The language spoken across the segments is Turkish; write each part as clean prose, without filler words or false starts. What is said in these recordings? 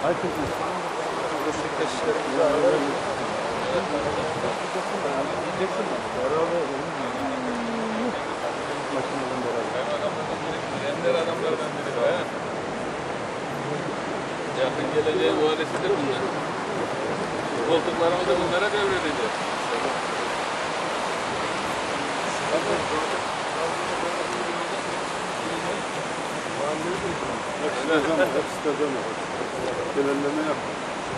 Adamlardan biri be. Yakın geleceğin vadesidir bunlar. Koltuklarımı da bunlara devredeceğiz. Hepsi de dönüyor. Genelleme yapma.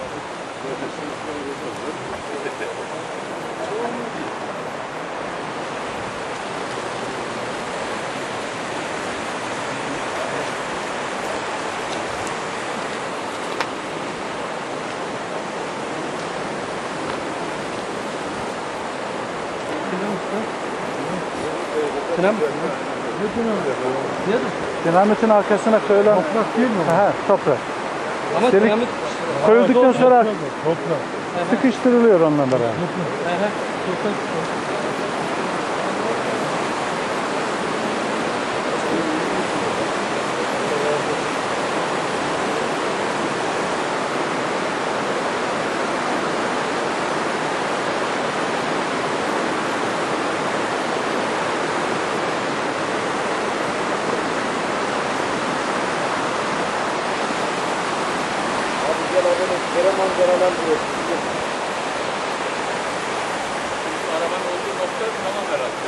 Dinamitin arkasına koyulan Toprak değil mi? Aha, toprak. Ama Delik dinamit koyulduktan sonra toprak. sıkıştırılıyor onunla beraber. Toprak. Arabanın olduğu nokta tamam herhalde.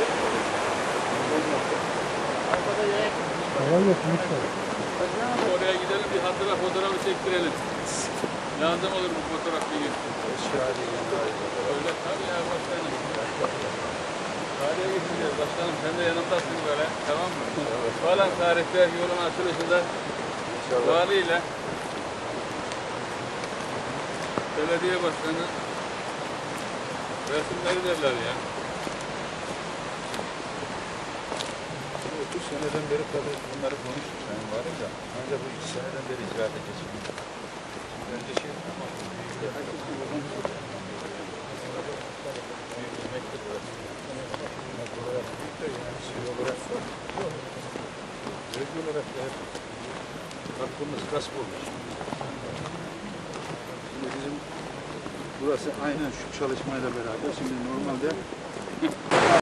Oraya gidelim, bir hatıra fotoğrafı çektirelim. Lazım olur bu fotoğraf bir gün. Öyle tabii ya başkanım. Tarihe geçeceğiz başkanım. Sen de yanımdasın böyle. Tamam mı? Falan tarihte yolun açılışında valiyle belediye başkanı resimleri derler ya. 30 seneden beri tabii bunları konuştuk sayın valim de. Ancak bu 2 seneden beri icraata geçildi. Önce şey tamam. Büyük mektup var. Yani şey olarak bölge olarak da hep hakkımız gasp olmuş. Şimdi bizim burası aynen şu çalışmayla beraber şimdi normalde